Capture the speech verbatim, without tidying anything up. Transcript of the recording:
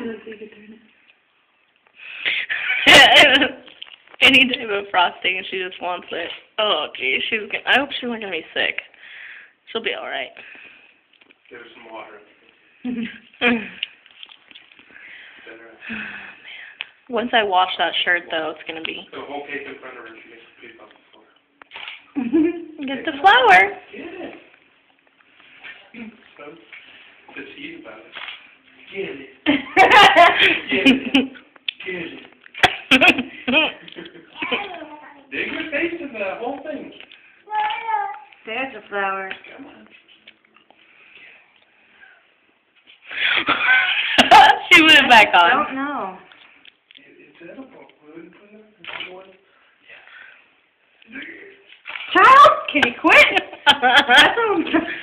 Any type of frosting, and she just wants it. Oh, geez, she's. Gonna, I hope she's not gonna be sick. She'll be all right. Give her some water. Oh, man. Once I wash that shirt, though, it's gonna be. The whole cake in front of her, and she gets the piece off the floor. Get the flour. Get it. So, just eat about it. Get it. Get it. Get it. Dig your face in the whole thing. There's a flower. Come on. She put it back I on. don't know. It, it's edible. We wouldn't put it in the one. Yeah. Child, can you quit? That's what I'm